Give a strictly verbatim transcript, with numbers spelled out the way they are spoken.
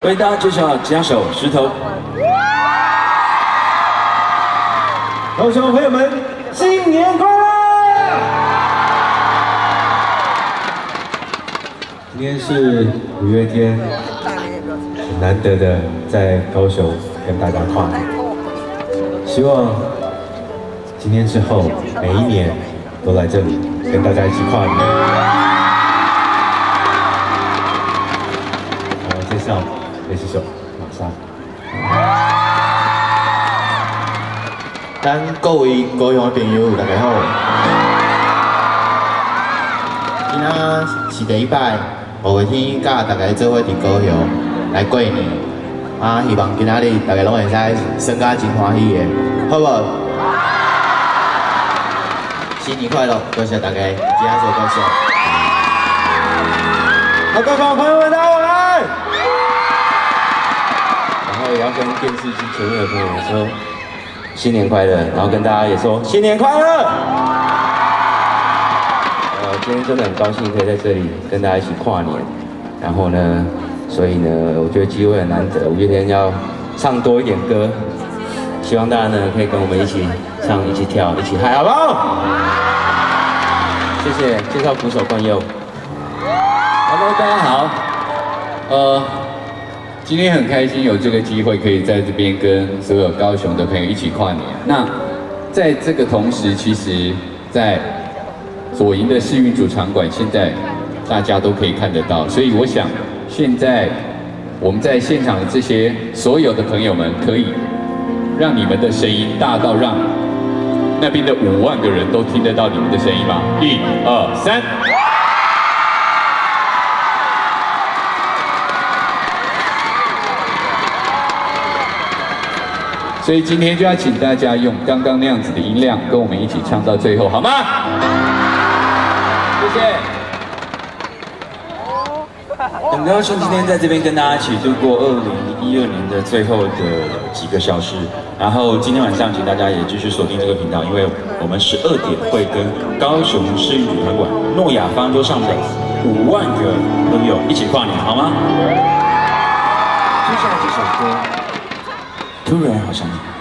为大家介绍吉他手石头。 高雄朋友们，新年快乐！今天是五月天，很难得的在高雄跟大家跨年。希望今天之后，每一年都来这里跟大家一起跨年。我介绍贝斯手马莎。 咱各位高雄的朋友，大家好。今仔是第一摆，五月天甲大家做伙伫高雄来过年，啊，希望今仔日大家拢会使耍甲真欢喜的，好无？新年快乐！多谢大家，今仔做高雄。 好，高雄朋友们，大家晚安。 然后也要跟电视机前面的朋友说。 新年快乐，然后跟大家也说新年快乐。呃，今天真的很高兴可以在这里跟大家一起跨年。然后呢，所以呢，我觉得机会很难得，五月天要唱多一点歌，希望大家呢可以跟我们一起唱、一起跳、一起嗨，好不好？谢谢，介绍鼓手冠佑。 Hello， 大家好。呃。 今天很开心有这个机会，可以在这边跟所有高雄的朋友一起跨年。那在这个同时，其实，在左营的世运主场馆，现在大家都可以看得到。所以我想，现在我们在现场的这些所有的朋友们，可以让你们的声音大到让那边的五万个人都听得到你们的声音吗？一、二、三。 所以今天就要请大家用刚刚那样子的音量，跟我们一起唱到最后，好吗？谢谢。 很高兴今天在这边跟大家一起度过二零一二年的最后的几个小时。然后今天晚上，请大家也继续锁定这个频道，因为我们十二点会跟高雄市运主场馆诺亚方舟上的五万个朋友一起跨年，好吗？接下来这首歌。 突然好想你。